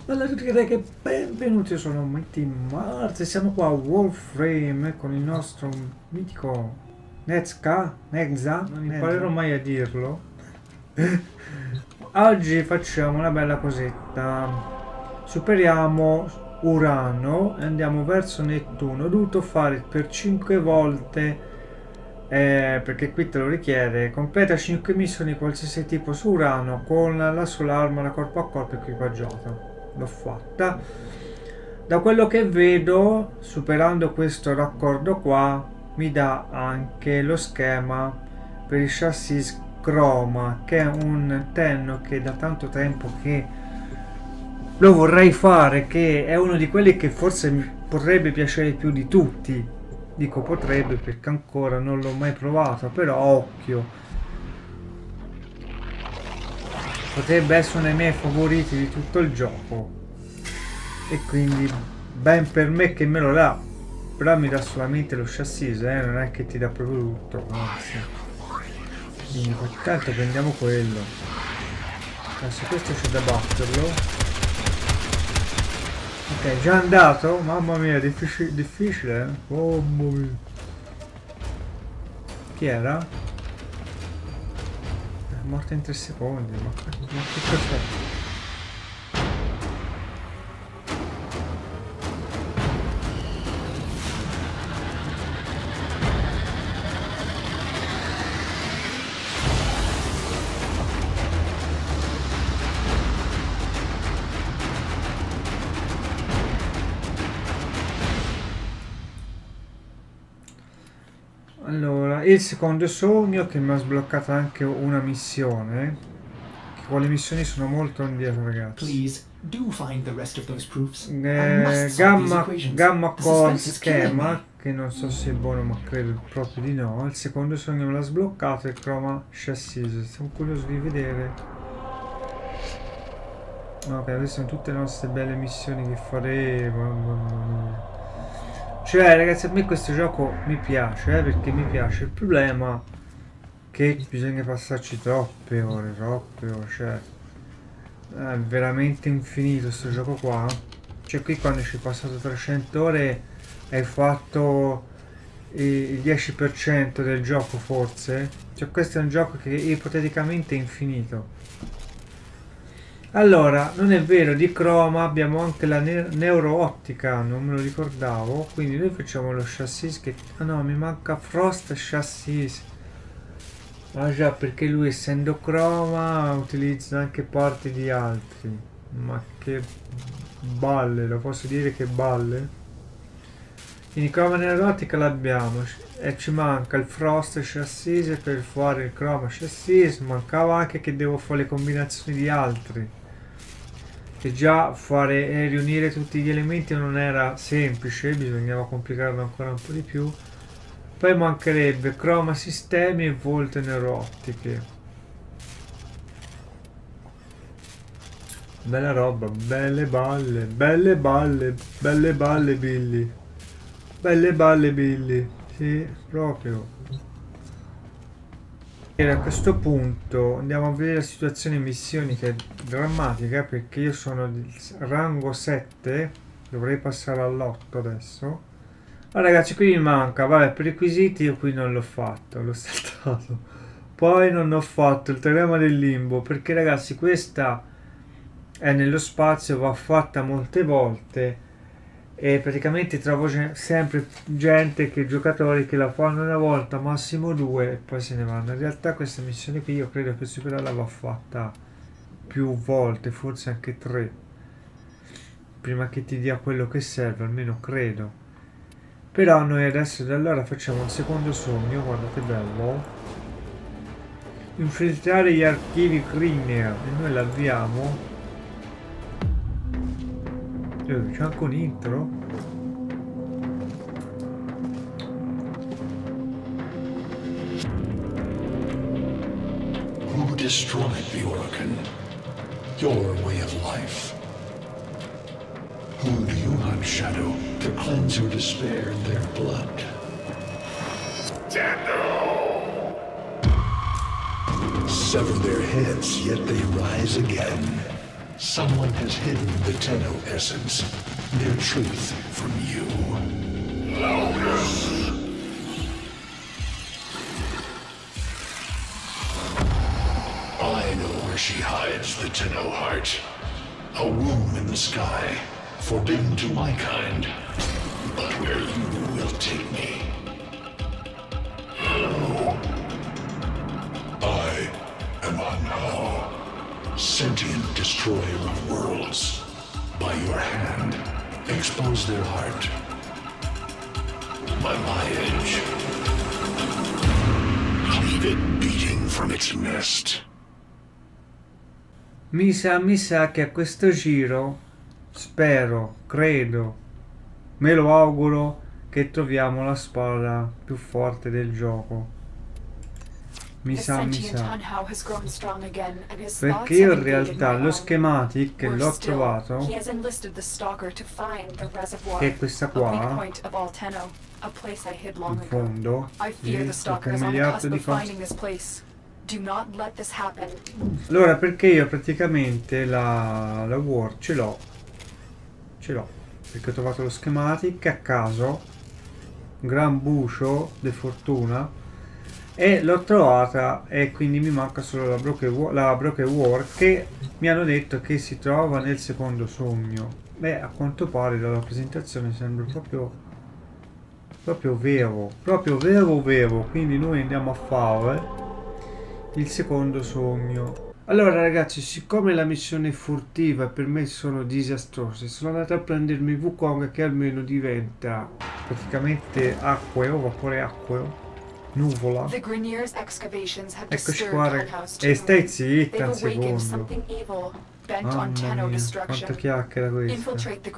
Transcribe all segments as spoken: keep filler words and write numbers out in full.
Bella a tutti ragazzi, benvenuti, io sono Mighty Mars e siamo qua a Warframe con il nostro mitico Nezca, Nexa, non imparerò mai a dirlo. Oggi facciamo una bella cosetta, superiamo Urano e andiamo verso Nettuno. Ho dovuto fare per cinque volte, eh, perché qui te lo richiede, completa cinque missioni qualsiasi tipo su Urano con la sola arma da corpo a corpo equipaggiata. L'ho fatta. Da quello che vedo, superando questo raccordo qua, mi dà anche lo schema per il chassis Chroma, che è un tenno che da tanto tempo che lo vorrei fare, che è uno di quelli che forse mi potrebbe piacere più di tutti. Dico potrebbe perché ancora non l'ho mai provato, però occhio, potrebbe essere uno dei miei favoriti di tutto il gioco e quindi ben per me che me lo dà. Però mi dà solamente lo chassis, eh? Non è che ti dà proprio tutto, anzi. Quindi intanto prendiamo quello. Adesso questo c'è da batterlo. Ok, già andato? Mamma mia, difficile, difficile eh? Oh mio. Chi era? Morta in tre secondi, ma, ma che cos'è? Allora, il secondo sogno che mi ha sbloccato anche una missione. Che con le missioni sono molto indietro, ragazzi. Please do find the rest of those proofs. Eh, gamma gamma core schema, che non so se è buono, ma credo proprio di no. Il secondo sogno me l'ha sbloccato, il Chroma chassis. Siamo curiosi di vedere. Ok, queste sono tutte le nostre belle missioni che faremo. Cioè ragazzi, a me questo gioco mi piace, eh, perché mi piace. Il problema è che bisogna passarci troppe ore, troppe ore, cioè è veramente infinito sto gioco qua. Cioè qui quando ci hai passato trecento ore hai fatto il dieci per cento del gioco forse. Cioè questo è un gioco che ipoteticamente è infinito. Allora, non è vero, di Chroma abbiamo anche la ne neuroottica, non me lo ricordavo, quindi noi facciamo lo chassis che... Ah no, mi manca Frost chassis. Ah già, perché lui essendo Chroma utilizza anche parti di altri. Ma che balle, lo posso dire che balle? Quindi Chroma neuroottica l'abbiamo e ci manca il Frost chassis per fare il Chroma chassis, mancava anche che devo fare le combinazioni di altri. Che già fare e riunire tutti gli elementi non era semplice, bisognava complicarlo ancora un po' di più. Poi mancherebbe Chroma sistemi e volte neuroottiche. Bella roba, belle balle, belle balle, belle balle Billy. Belle balle Billy, sì, proprio. E a questo punto andiamo a vedere la situazione missioni, che è drammatica perché io sono di rango sette, dovrei passare all'otto adesso. Ma ragazzi, qui mi manca, vabbè, prerequisiti io qui non l'ho fatto, l'ho saltato. Poi non ho fatto il teorema del limbo perché ragazzi questa è nello spazio, va fatta molte volte e praticamente trovo sempre gente, che giocatori che la fanno una volta, massimo due e poi se ne vanno. In realtà questa missione qui io credo che superarla va fatta più volte, forse anche tre, prima che ti dia quello che serve, almeno credo. Però noi adesso da allora facciamo un secondo sogno, guardate bello, infiltrare gli archivi Crinea, e noi l'avviamo. Eh, c'è anche un intro. Who destroyed the Orcan? Your way of life. Who do you hunt, Shadow, to cleanse your despair in their blood? Sever their heads, yet they rise again. Someone has hidden the Tenno essence, their truth from you. I know where she hides the Tenno heart. A womb in the sky, forbidden to my kind, but where you will take me. I am Anhao, sentient destroyer of worlds. By your hand, expose their heart. By my edge, leave it beating from its nest. Mi sa, mi sa che a questo giro, spero, credo, me lo auguro, che troviamo la spada più forte del gioco. Mi sa, mi sa. Perché io in realtà lo schematic che l'ho trovato, che è questa qua, in fondo, visto che un miliardo di cose. Allora, perché io praticamente la, la War ce l'ho, ce l'ho, perché ho trovato lo schematic a caso, gran bucio di fortuna, e l'ho trovata e quindi mi manca solo la Broken War, la Broken War, che mi hanno detto che si trova nel secondo sogno. Beh, a quanto pare dalla presentazione sembra proprio proprio vero, proprio vero vero, quindi noi andiamo a fare il secondo sogno. Allora ragazzi, siccome la missione è furtiva e per me sono disastrose, sono andato a prendermi Wukong, che almeno diventa praticamente acqueo, vapore acqueo, nuvola. Eccoci qua ragazzi. E stai zitta un secondo. Mamma mia, quanta chiacchiera questa.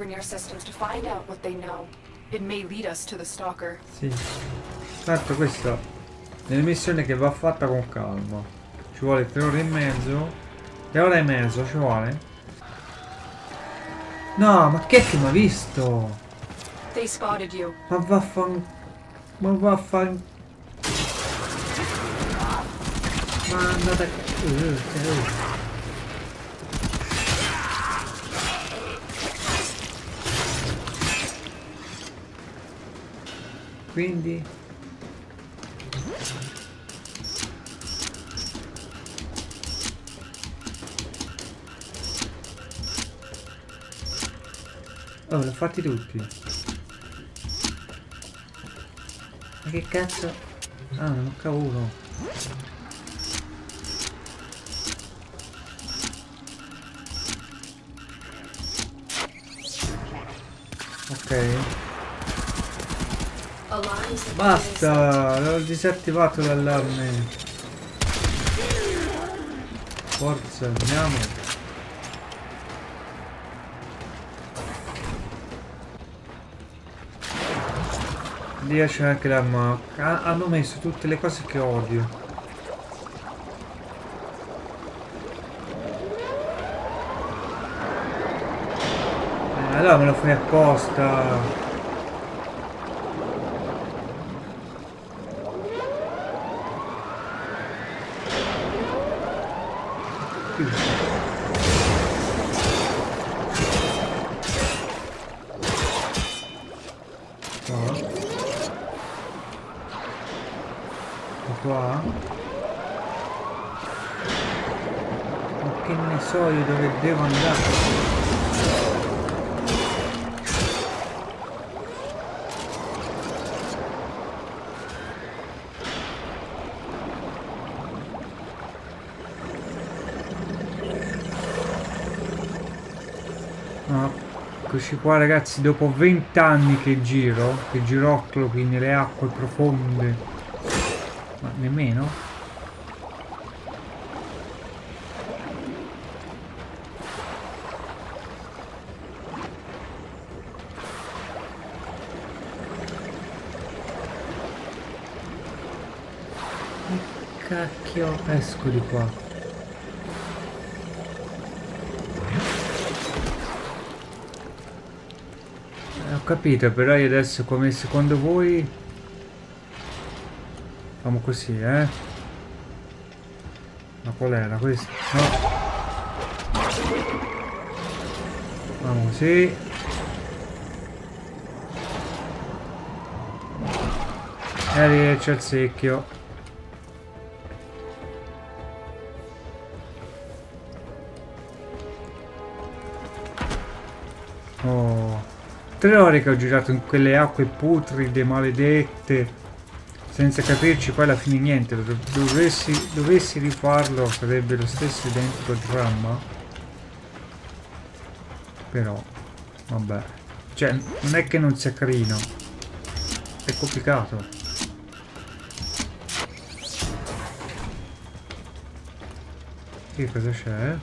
Sì. Tanto questa è una missione che va fatta con calma. Ci vuole tre ore e mezzo. Tre ore e mezzo ci vuole? No, ma che che mi ha visto? Ma vaffan... Ma vaffan... Ma andate... Uh, uh. Quindi... Oh, l'ho fatti tutti. Ma che cazzo? Ah, non ho uno. Ok. Basta, l'ho disattivato l'allarme. Forza, andiamo. Lì c'è anche l'arma. Ah, hanno messo tutte le cose che odio. Eh, allora me lo fai apposta. Qua. Ma che ne so io dove devo andare? No, eccoci qua ragazzi, dopo venti anni che giro, che giroccolo qui nelle acque profonde. Ma nemmeno? Che cacchio, esco di qua. Eh, ho capito, però io adesso come secondo voi... Facciamo così, eh? Ma qual era questo? No. Vamo così. E riesce al secchio. Oh, tre ore che ho girato in quelle acque putride, maledette, senza capirci poi alla fine niente. Dovessi, dovessi rifarlo sarebbe lo stesso identico dramma. Però, vabbè. Cioè, non è che non sia carino. È complicato. Che cosa c'è?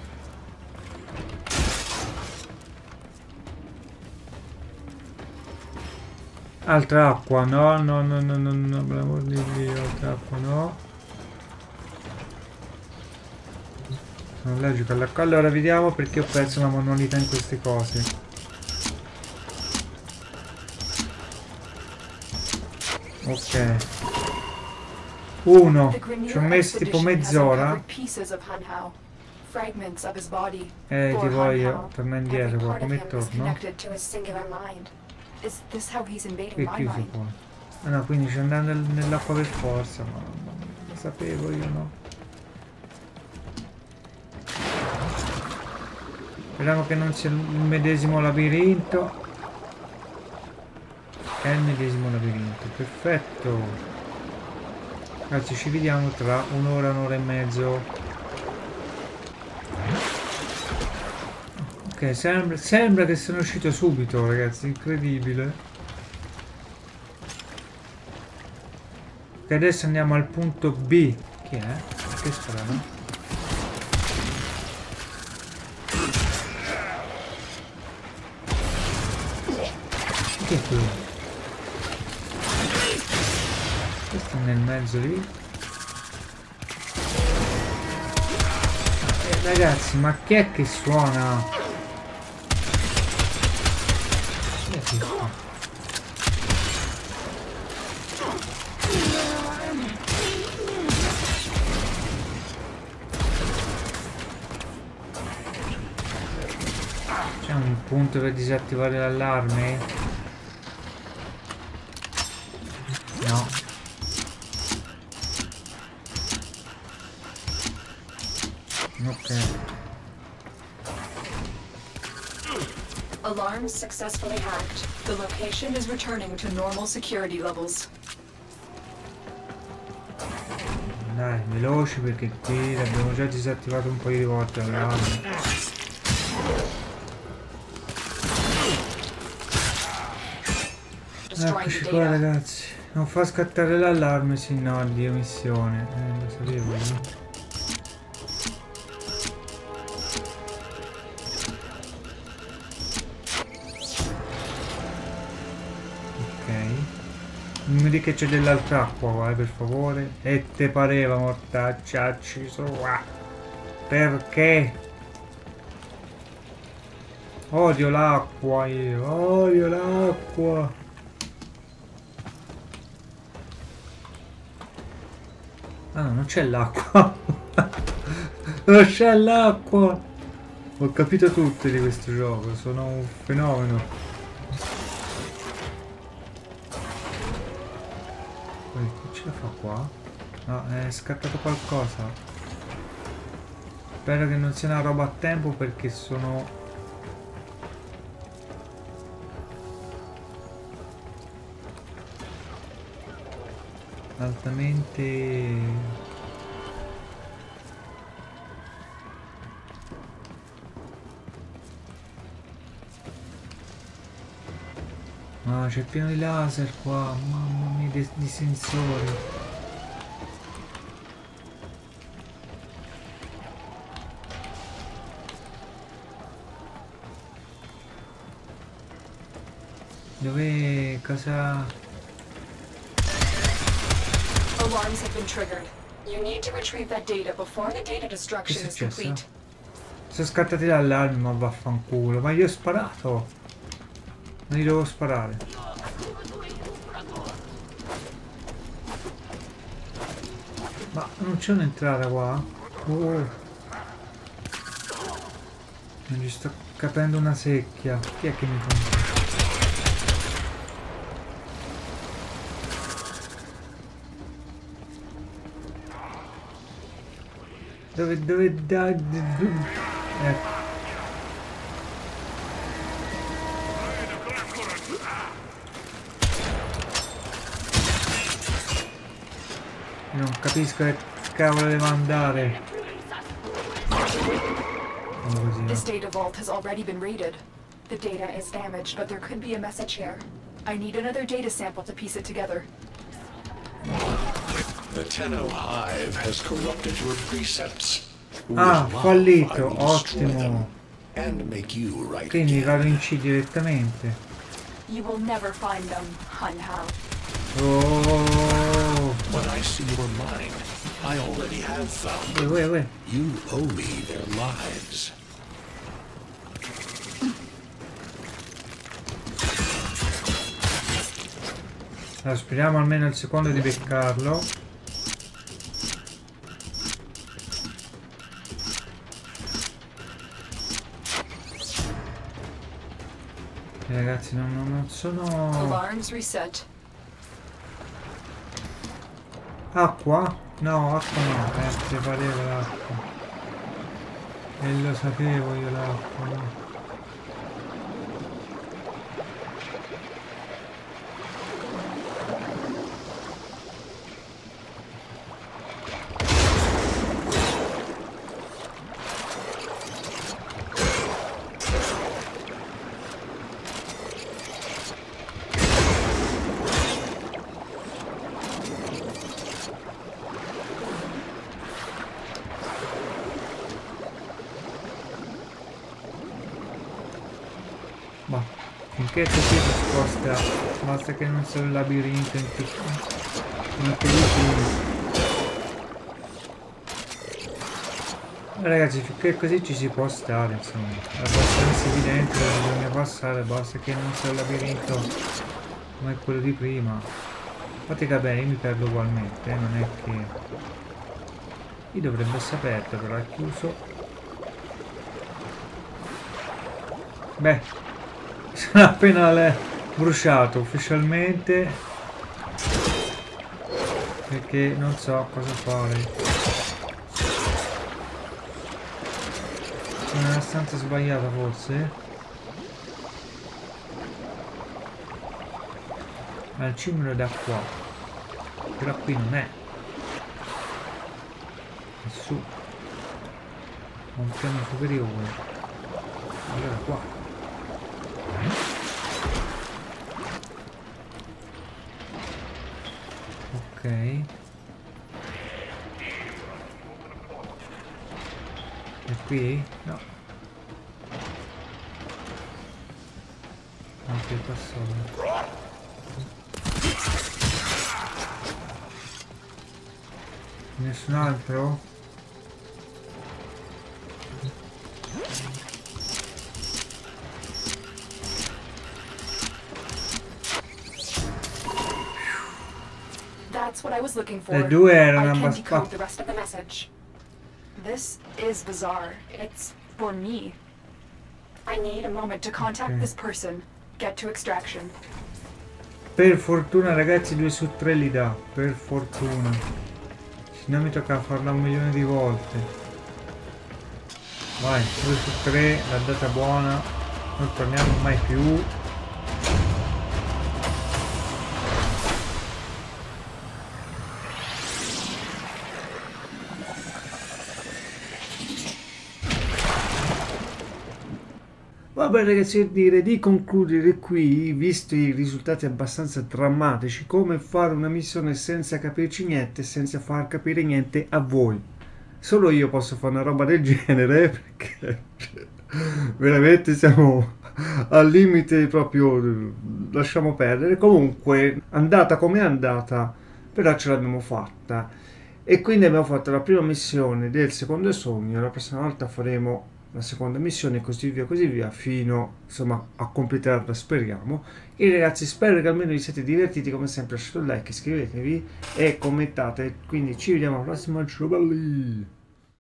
Altra acqua, no, no, no, no, no, no, per l'amor di Dio, altra acqua, no. Non leggo l'acqua. Allora, vediamo perché ho perso una monolita in queste cose. Ok. Uno. Ci ho messo tipo mezz'ora. Eh, ti voglio. Torna indietro qua, come torno? Qui chiuso poi. Ah no, quindi c'è andando nell'acqua per forza, ma non lo sapevo io, no. Speriamo che non sia il medesimo labirinto. È il medesimo labirinto, perfetto. Ragazzi, ci vediamo tra un'ora, un'ora e mezzo. Ok, sembra, sembra che sono uscito subito, ragazzi, incredibile. Ok, adesso andiamo al punto B. Chi è? Che strano. Chi è quello? Questo è nel mezzo lì. Eh, ragazzi, ma chi è che suona? C'è un punto per disattivare l'allarme? No. Ok. Alarm successfully hacked. The location is returning to normal security levels. Dai, veloci perché qui l'abbiamo già disattivato un paio di volte l'allarme. Eccoci qua, ragazzi. Non fa scattare l'allarme, sì, no, addio missione. Eh, lo sapevo io. Non mi dica che c'è dell'altra acqua qua, eh, per favore. E te pareva, mortacciacci su. Perché? Odio l'acqua io, odio l'acqua. Ah no, non c'è l'acqua. Non c'è l'acqua. Ho capito tutto di questo gioco, sono un fenomeno. Che ce la fa qua? No, è scattato qualcosa. Spero che non sia una roba a tempo perché sono... altamente... Ah, c'è pieno di laser qua, mamma mia, di, di sensori. Dove... cosa... Alarms have been triggered. You need to retrieve that data before the data destruction is complete. Sono scattati l'allarme, ma vaffanculo. Ma io ho sparato. Non gli devo sparare. Ma non c'è un'entrata qua? Oh. Non ci sto capendo una secchia. Chi è che mi fa? Dove, dove, da, ecco. Non capisco che cavolo deve andare. Così, This no? data vault has already been raided. The data is damaged, but there could be a message here. I need another data sample to piece it together. The Tenno Hive has corrupted your precepts. We Ah, will fallito, I will destroy ottimo. them and make you right Quindi again. vado in C direttamente. You will never find them, Hun Hao. Oh, When I see your mind, I already have found uè, them. uè, uè. You owe me their lives. Allora, speriamo almeno il secondo di beccarlo. Eh, ragazzi, non, non- non sono... Alarms reset. Acqua? No, acqua no, eh, se pareva l'acqua. E lo sapevo io l'acqua, no. Ma finché così si sposta, basta che non sia un labirinto in tutto. Come quello prima. Ragazzi, finché così ci si può stare, insomma. È abbastanza evidente dove bisogna passare, basta che non sia un labirinto come quello di prima. Infatti che bene, io mi perdo ugualmente, eh, non è che... Qui dovrebbe essere aperto, però è chiuso. Beh, sono appena le... bruciato ufficialmente. Perché non so cosa fare. Sono nella stanza sbagliata forse? Ma il cimino è da qua. Però qui non è. È su. È un piano superiore. Allora qua. Ok. E qui? No. Anche il passato. Nessun altro? That's what I was looking for. Le due erano I can abbastanza... decode the rest of the message. This is bizarre. It's for me. I need a moment to contact Okay. this person. Get to extraction. Per fortuna ragazzi due su tre li dà. Per fortuna. Se no mi tocca farla un milione di volte. Vai, due su tre, l'ha data buona. Non torniamo mai più. Vabbè ragazzi, io direi di concludere qui, visto i risultati abbastanza drammatici, come fare una missione senza capirci niente, senza far capire niente a voi. Solo io posso fare una roba del genere, perché veramente siamo al limite proprio, lasciamo perdere. Comunque, andata come è andata, però ce l'abbiamo fatta. E quindi abbiamo fatto la prima missione del secondo sogno, la prossima volta faremo la seconda missione, così via così via, fino insomma a completarla, speriamo. E ragazzi, spero che almeno vi siete divertiti, come sempre lasciate un like, iscrivetevi e commentate, quindi ci vediamo alla prossima, ciao belli!